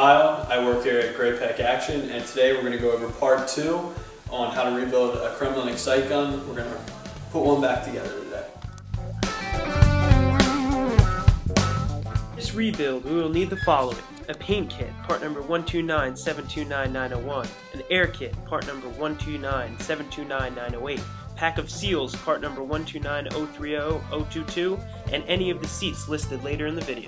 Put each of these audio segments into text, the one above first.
Kyle. I work here at Great Peck Action, and today we're going to go over part 2 on how to rebuild a Kremlin Xcite gun. We're going to put one back together today. For this rebuild, we will need the following: a paint kit, part number 129729901, an air kit, part number 129729908, pack of seals, part number 129030022, and any of the seats listed later in the video.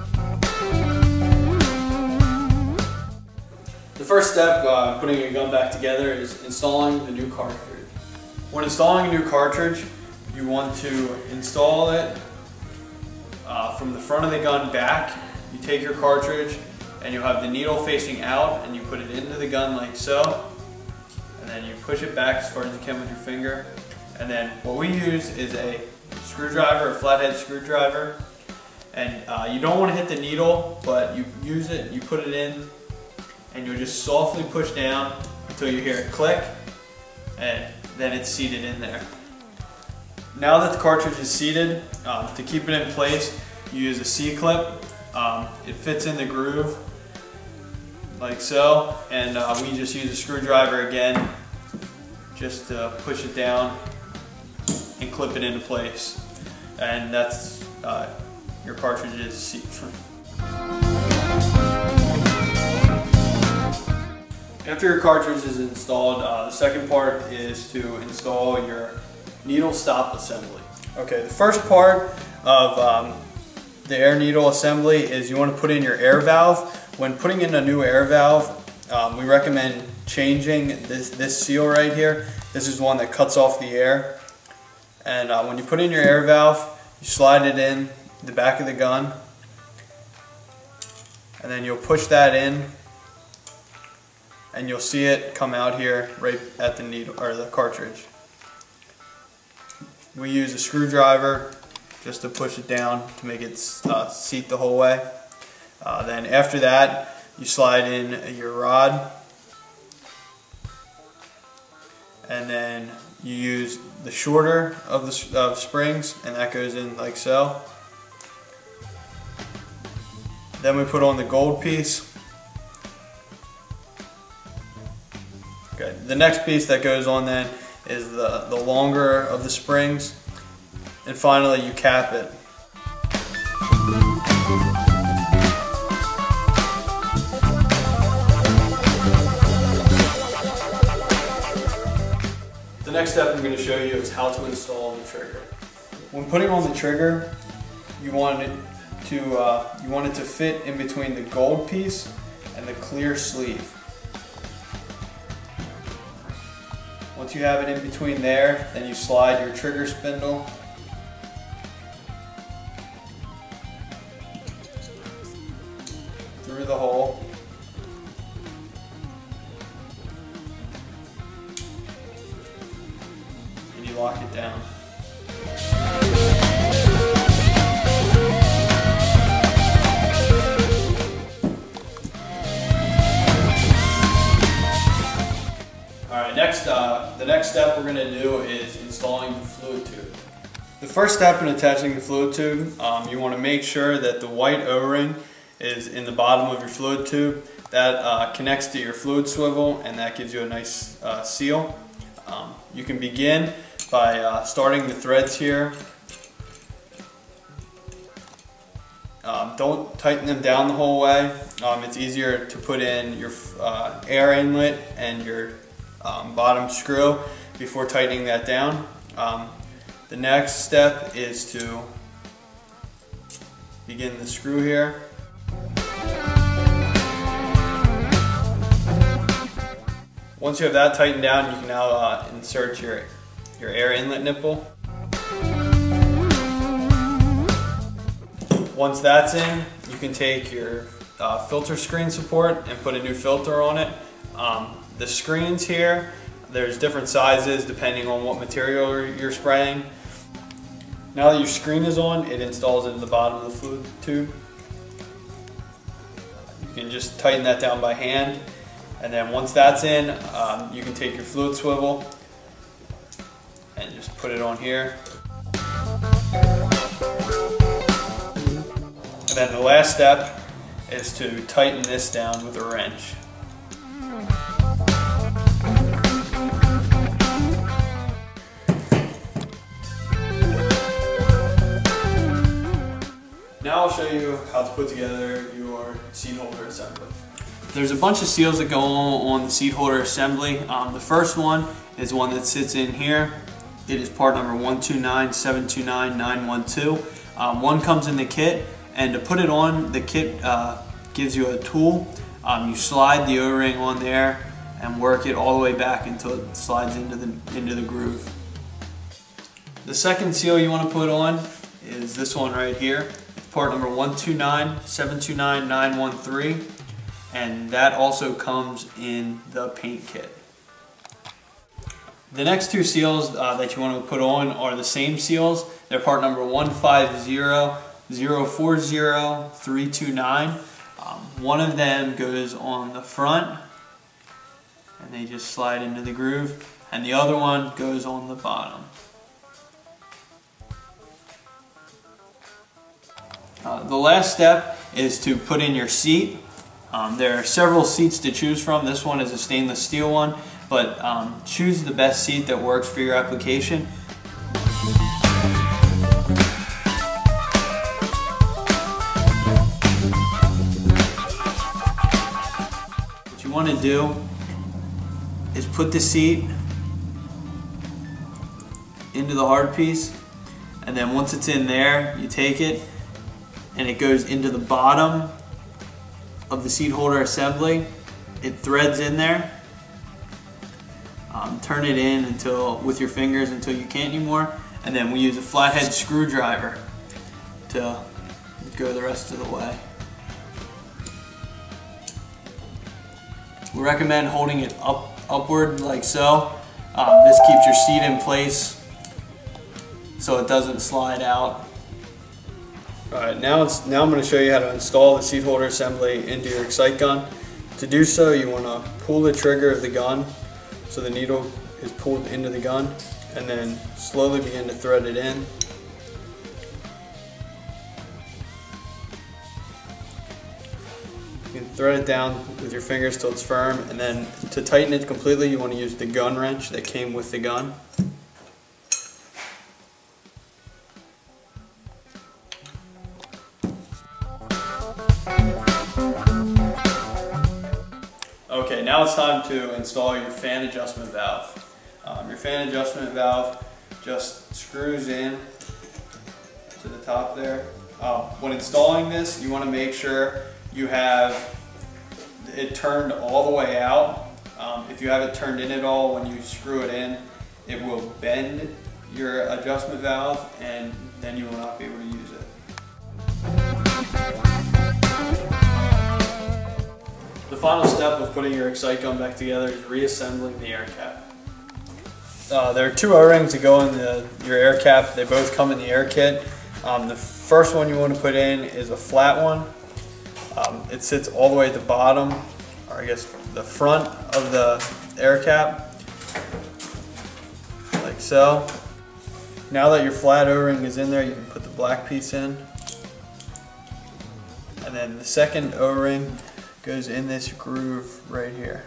The first step putting a gun back together is installing the new cartridge. When installing a new cartridge, you want to install it from the front of the gun back. You take your cartridge and you have the needle facing out and you put it into the gun like so, and then you push it back as far as you can with your finger. And then what we use is a screwdriver, a flathead screwdriver, and you don't want to hit the needle, but you use it, you put it in, and you'll just softly push down until you hear it click, and then it's seated in there. Now that the cartridge is seated, to keep it in place, you use a C-clip. It fits in the groove like so, and we just use a screwdriver again just to push it down and clip it into place. And that's your cartridge's seat. After your cartridge is installed, the second part is to install your needle stop assembly. Okay, the first part of the air needle assembly is you want to put in your air valve. When putting in a new air valve, we recommend changing this seal right here. This is one that cuts off the air. And when you put in your air valve, you slide it in the back of the gun, and then you'll push that in, and you'll see it come out here right at the needle or the cartridge. We use a screwdriver just to push it down to make it seat the whole way. Then after that, you slide in your rod, and then you use the shorter of the springs, and that goes in like so. Then we put on the gold piece. Okay. The next piece that goes on then is the longer of the springs, and finally you cap it. The next step I'm going to show you is how to install the trigger. When putting on the trigger, you want it to fit in between the gold piece and the clear sleeve. Once you have it in between there, then you slide your trigger spindle through the hole. And you lock it down. The next step we're going to do is installing the fluid tube. The first step in attaching the fluid tube, you want to make sure that the white O-ring is in the bottom of your fluid tube. That connects to your fluid swivel, and that gives you a nice seal. You can begin by starting the threads here. Don't tighten them down the whole way. It's easier to put in your air inlet and your bottom screw before tightening that down. The next step is to begin the screw here. Once you have that tightened down, you can now insert your air inlet nipple. Once that's in, you can take your filter screen support and put a new filter on it. The screens here, there's different sizes depending on what material you're spraying. Now that your screen is on, it installs into the bottom of the fluid tube. You can just tighten that down by hand, and then once that's in, you can take your fluid swivel and just put it on here. And then the last step is to tighten this down with a wrench. Now I'll show you how to put together your seat holder assembly. There's a bunch of seals that go on the seat holder assembly. The first one is one that sits in here. It is part number 129729912. One comes in the kit, and to put it on, the kit gives you a tool. You slide the O-ring on there and work it all the way back until it slides into the groove. The second seal you want to put on is this one right here. Part number 129729913, and that also comes in the paint kit. The next two seals that you want to put on are the same seals. They're part number 150040329. One of them goes on the front, and they just slide into the groove, and the other one goes on the bottom. The last step is to put in your seat. There are several seats to choose from. This one is a stainless steel one, but choose the best seat that works for your application. What you want to do is put the seat into the hard piece, and then once it's in there, you take it and it goes into the bottom of the seat holder assembly. It threads in there. Turn it in with your fingers until you can't anymore, and then we use a flathead screwdriver to go the rest of the way. We recommend holding it upward like so. This keeps your seat in place so it doesn't slide out. Alright, now I'm going to show you how to install the seat holder assembly into your Xcite gun. To do so, you want to pull the trigger of the gun so the needle is pulled into the gun, and then slowly begin to thread it in. You can thread it down with your fingers till it's firm, and then to tighten it completely, you want to use the gun wrench that came with the gun. Okay, now it's time to install your fan adjustment valve. Your fan adjustment valve just screws in to the top there. When installing this, you want to make sure you have it turned all the way out. If you have it turned in at all, when you screw it in, it will bend your adjustment valve, and then you will not be able to use it. The final step of putting your Xcite gun back together is reassembling the air cap. There are two O-rings that go in your air cap. They both come in the air kit. The first one you want to put in is a flat one. It sits all the way at the bottom, or I guess the front of the air cap, like so. Now that your flat O-ring is in there, you can put the black piece in. And then the second O-ring goes in this groove right here.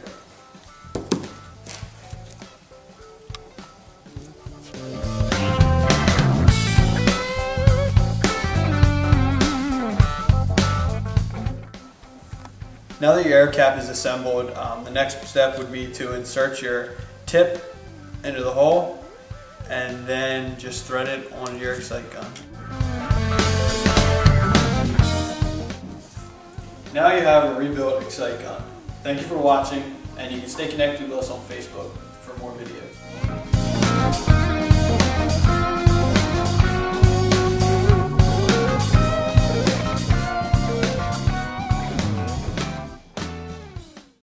Now that your air cap is assembled, the next step would be to insert your tip into the hole and then just thread it onto your Xcite gun. Now you have a rebuilt Xcite gun. Thank you for watching, and you can stay connected with us on Facebook for more videos.